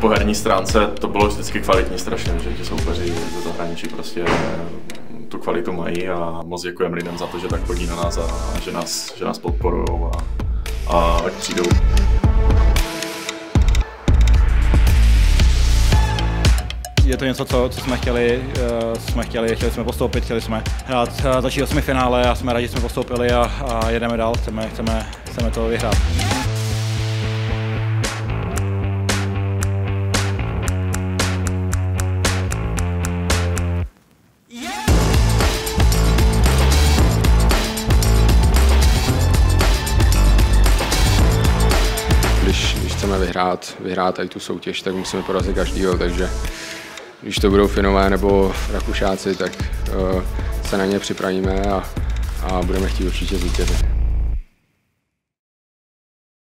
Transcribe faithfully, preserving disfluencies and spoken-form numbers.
po herní stránce to bylo vždycky kvalitní strašně, že ti soupeři ze zahraničí prostě tu kvalitu mají a moc děkujeme lidem za to, že tak chodí na nás a že nás, že nás podporují a, a ať přijdou. Je to něco, co, co jsme chtěli, uh, jsme chtěli, chtěli jsme postoupit, chtěli jsme hrát uh, začít osmi finále a jsme rádi, že jsme postoupili a, a jedeme dál, chceme, chceme, chceme to vyhrát. Když, když chceme vyhrát, vyhrát i tu soutěž, tak musíme porazit každýho, takže když to budou Finové nebo Rakušáci, tak uh, se na ně připravíme a, a budeme chtít určitě zvítězit.